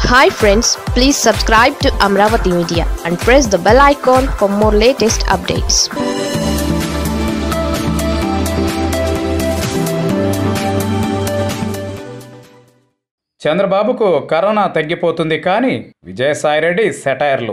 Hi friends, please subscribe to Amaravathi Media and press the bell icon for more latest updates. చంద్రబాబుకు corona తగ్గిపోతుంది కానీ విజయసాయి రెడ్డి సెటైర్లు.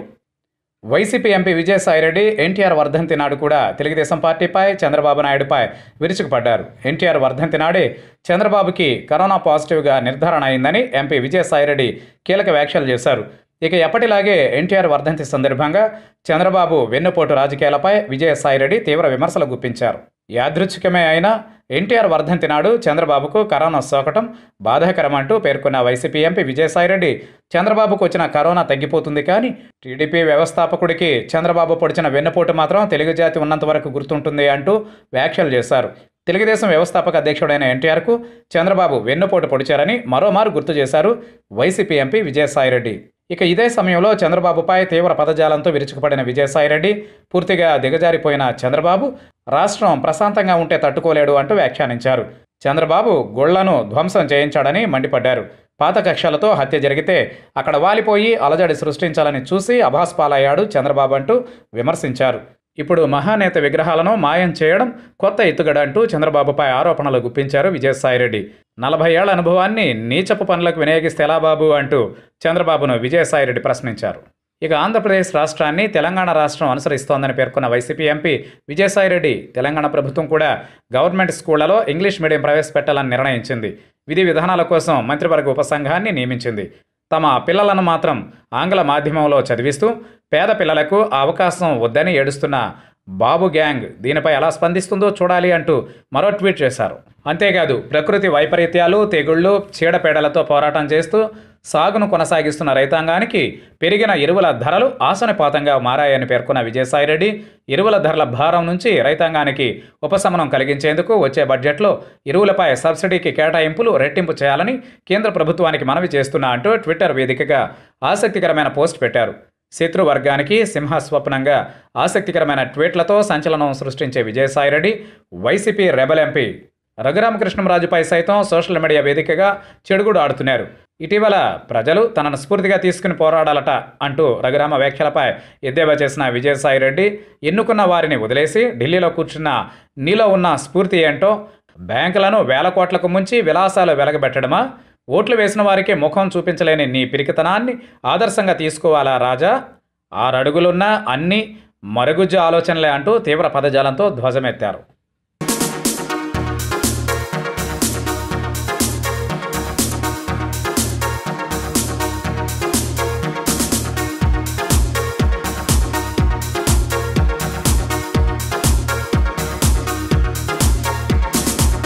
YCP MP Vijayasai Reddy NTR వర్ధంతి నాడు కూడా తెలుగుదేశం పార్టీపై చంద్రబాబు నాయుడుపై విరుచుకుపడ్డారు. ఎన్టీఆర్ వర్ధంతి నాడే చంద్రబాబుకి కరోనా పాజిటివ్గా నిర్ధారణ అయిందని ఎంపీ విజయసాయి రెడ్డి కీలక వ్యాఖ్యలు చేశారు. ఇక ఎప్పటిలాగే ఎన్టీఆర్ వర్ధంతి సందర్భంగా చంద్రబాబు వెన్నుపోటు రాజకీయాలపై విజయసాయి రెడ్డి తీవ్ర విమర్శలు గుప్పించారు. యాదృచ్ఛికమే అయినా ఎన్టీఆర్ వర్ధంతి నాడు చంద్రబాబుకు కరోనా సోకటం బాధాకరమంటూ పేర్కొన్న వైసీపీ ఎంపీ విజయసాయి రెడ్డి చంద్రబాబుకు వచ్చిన కరోనా తగ్గిపోతుంది కానీ టీడీపీ వ్యవస్థాపకుడికి చంద్రబాబు పొడిచిన వెన్నుపోటు మాత్రం తెలుగు జాతి ఉన్నంత వరకు గుర్తుంటుంది అంటూ వ్యాఖ్యలు చేశారు. తెలుగుదేశం వ్యవస్థాపక అధ్యక్షుడైన ఎన్టీఆర్కు చంద్రబాబు వెన్నుపోటు పొడిచారని మరోమారు గుర్తు చేశారు వైసీపీ ఎంపీ విజయసాయి రెడ్డి. ఇక ఇదే సమయంలో చంద్రబాబుపై తీవ్ర పదజాలంతో విరుచుకుపడిన విజయసాయి రెడ్డి పూర్తిగా దిగజారిపోయిన చంద్రబాబు రాష్ట్రం ప్రశాంతంగా ఉంటే తట్టుకోలేడు అంటూ వ్యాఖ్యానించారు. చంద్రబాబు గుళ్లను ధ్వంసం చేయించాడని మండిపడ్డారు. పాత కక్షలతో హత్య జరిగితే అక్కడ వాలిపోయి అలజడి సృష్టించాలని చూసి అభాస్పాలయ్యాడు చంద్రబాబు అంటూ విమర్శించారు. ఇప్పుడు మహానేత విగ్రహాలను మాయం చేయడం కొత్త ఎత్తుగడ అంటూ చంద్రబాబుపై ఆరోపణలు గుప్పించారు విజయసాయి రెడ్డి. 40 ఏళ్ల అనుభవాన్ని నీచపు పనులకు వినియోగిస్తే ఎలా బాబు అంటూ చంద్రబాబును విజయసాయి రెడ్డి ప్రశ్నించారు. ఇక ఆంధ్రప్రదేశ్ రాష్ట్రాన్ని తెలంగాణ రాష్ట్రం అనుసరిస్తోందని పేర్కొన్న వైసీపీ ఎంపీ విజయసాయి రెడ్డి తెలంగాణ ప్రభుత్వం కూడా గవర్నమెంట్ స్కూళ్లలో ఇంగ్లీష్ మీడియం ప్రవేశపెట్టాలని నిర్ణయించింది. విధి విధానాల కోసం మంత్రివర్గ ఉపసంఘాన్ని నియమించింది. తమ పిల్లలను మాత్రం ఆంగ్ల మాధ్యమంలో చదివిస్తూ పేద పిల్లలకు ఆ అవకాశం వద్దని ఏడుస్తున్న బాబు గ్యాంగ్ దీనిపై ఎలా స్పందిస్తుందో చూడాలి అంటూ మరో ట్వీట్ చేశారు. అంతేకాదు ప్రకృతి వైపరీత్యాలు, తెగుళ్లు, చీడపేడలతో పోరాటం చేస్తూ సాగును కొనసాగిస్తున్న రైతాంగానికి పెరిగిన ఎరువుల ధరలు ఆశనిపాతంగా మారాయని పేర్కొన్న విజయసాయి రెడ్డి ఎరువుల ధరల భారం నుంచి రైతాంగానికి ఉపశమనం కలిగించేందుకు వచ్చే బడ్జెట్లో ఎరువులపై సబ్సిడీకి కేటాయింపులు రెట్టింపు చేయాలని కేంద్ర ప్రభుత్వానికి మనవి చేస్తున్నా అంటూ ట్విట్టర్ వేదికగా ఆసక్తికరమైన పోస్ట్ పెట్టారు. శత్రువర్గానికి సింహస్వప్నంగా ఆసక్తికరమైన ట్వీట్లతో సంచలనం సృష్టించే విజయసాయి రెడ్డి వైసీపీ రెబల్ ఎంపీ రఘురామకృష్ణంరాజుపై సైతం సోషల్ మీడియా వేదికగా చెడుగుడు ఆడుతున్నారు. ఇటీవల ప్రజలు తనను స్ఫూర్తిగా తీసుకుని పోరాడాలట అంటూ రఘురామ వ్యాఖ్యలపై ఎద్దేవా చేసిన విజయసాయి రెడ్డి ఎన్నుకున్న వారిని వదిలేసి ఢిల్లీలో కూర్చున్న నీలో ఉన్న స్ఫూర్తి ఏంటో, బ్యాంకులను వేల కోట్లకు ముంచి విలాసాలు వెలగబెట్టడమా, ఓట్లు వేసిన వారికి ముఖం చూపించలేని నీ పిరికితనాన్ని ఆదర్శంగా తీసుకోవాలా రాజా, 6 అడుగులున్న అన్ని మరుగుజ్జు ఆలోచనలే అంటూ తీవ్ర పదజాలంతో ధ్వజమెత్తారు.